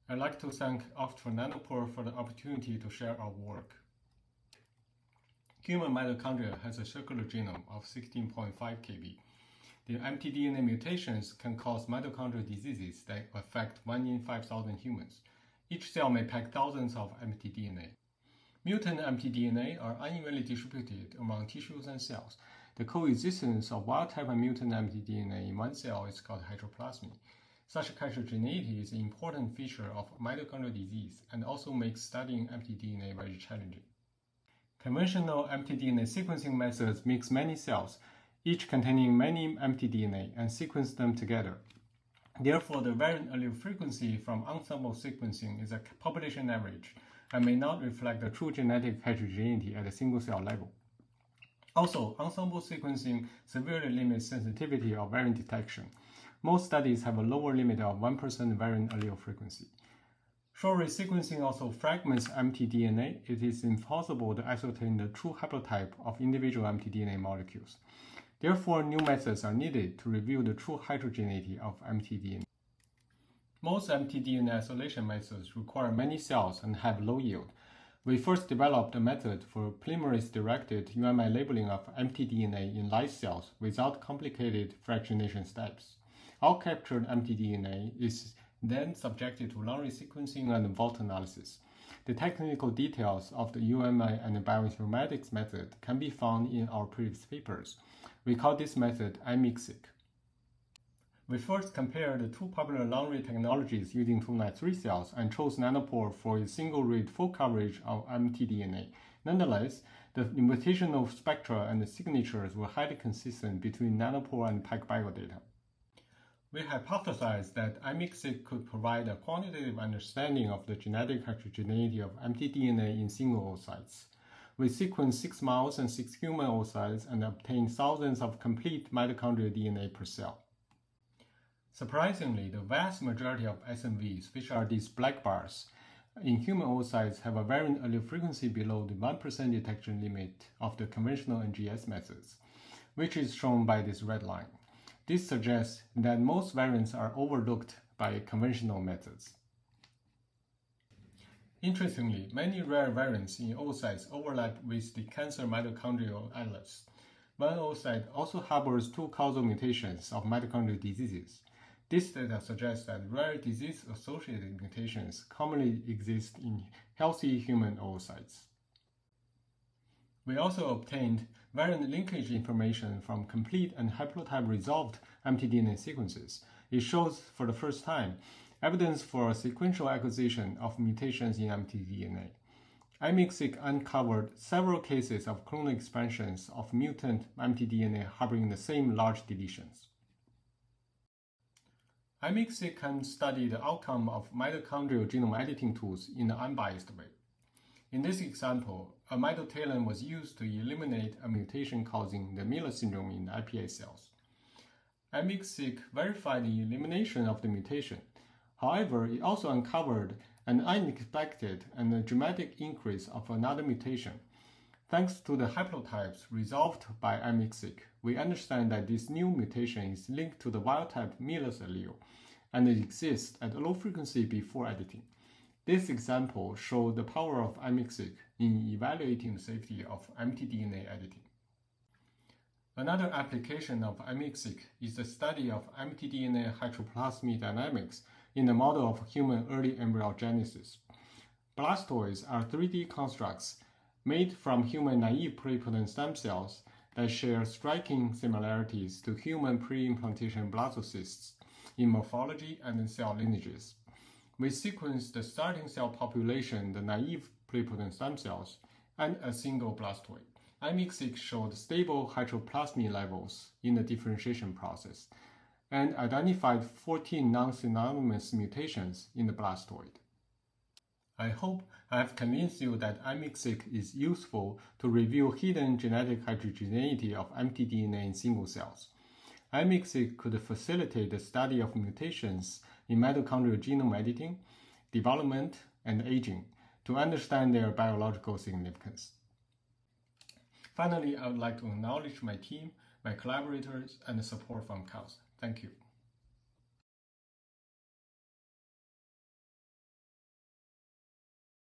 I'd like to thank Oxford Nanopore for the opportunity to share our work. Human mitochondria has a circular genome of 16.5 kb. The mtDNA mutations can cause mitochondrial diseases that affect 1 in 5,000 humans. Each cell may pack thousands of mtDNA. Mutant mtDNA are unevenly distributed among tissues and cells. The coexistence of wild-type and mutant mtDNA in one cell is called heteroplasmy. Such heterogeneity is an important feature of mitochondrial disease and also makes studying mtDNA very challenging. Conventional mtDNA sequencing methods mix many cells, each containing many mtDNA, and sequence them together. Therefore, the variant allele frequency from ensemble sequencing is a population average and may not reflect the true genetic heterogeneity at a single cell level. Also, ensemble sequencing severely limits sensitivity of variant detection. Most studies have a lower limit of 1% variant allele frequency. Short-read sequencing also fragments mtDNA. It is impossible to ascertain the true haplotype of individual mtDNA molecules. Therefore, new methods are needed to reveal the true heterogeneity of mtDNA. Most mtDNA isolation methods require many cells and have low yield. We first developed a method for polymerase-directed UMI labeling of mtDNA in live cells without complicated fractionation steps. All captured mtDNA is then subjected to long-read sequencing and vault analysis. The technical details of the UMI and the bioinformatics method can be found in our previous papers. We call this method IMIXic. We first compared the two popular long-read technologies using 293 cells and chose Nanopore for its single-read full coverage of mtDNA. Nonetheless, the mutational spectra and the signatures were highly consistent between Nanopore and PacBio data. We hypothesized that IMIXic could provide a quantitative understanding of the genetic heterogeneity of mtDNA in single oocytes. We sequenced 6 mouse and 6 human oocytes and obtained thousands of complete mitochondrial DNA per cell. Surprisingly, the vast majority of SNVs, which are these black bars, in human oocytes have a variant allele frequency below the 1% detection limit of the conventional NGS methods, which is shown by this red line. This suggests that most variants are overlooked by conventional methods. Interestingly, many rare variants in oocytes overlap with the cancer mitochondrial atlas. One oocyte also harbors 2 causal mutations of mitochondrial diseases. This data suggests that rare disease-associated mutations commonly exist in healthy human oocytes. We also obtained variant linkage information from complete and haplotype-resolved mtDNA sequences. It shows, for the first time, evidence for a sequential acquisition of mutations in mtDNA. IMIXic uncovered several cases of clonal expansions of mutant mtDNA harboring the same large deletions. IMIXic can study the outcome of mitochondrial genome editing tools in an unbiased way. In this example, a mitotalin was used to eliminate a mutation causing the Miller syndrome in the IPA cells. IMIXic verified the elimination of the mutation. However, it also uncovered an unexpected and a dramatic increase of another mutation. Thanks to the haplotypes resolved by IMIXic, we understand that this new mutation is linked to the wild-type Miller's allele, and it exists at a low frequency before editing. This example shows the power of IMIXic in evaluating the safety of mtDNA editing. Another application of IMIXic is the study of mtDNA heteroplasmy dynamics in the model of human early embryogenesis. Blastoids are 3D constructs made from human naive pluripotent stem cells that share striking similarities to human pre-implantation blastocysts in morphology and in cell lineages. We sequenced the starting cell population, the naive pluripotent stem cells, and a single blastoid. IMIXic showed stable heteroplasmy levels in the differentiation process and identified 14 non-synonymous mutations in the blastoid. I hope I have convinced you that IMIXic is useful to reveal hidden genetic heterogeneity of mtDNA in single cells. IMIXic could facilitate the study of mutations in mitochondrial genome editing, development, and aging to understand their biological significance. Finally, I would like to acknowledge my team, my collaborators, and the support from CAUS. Thank you.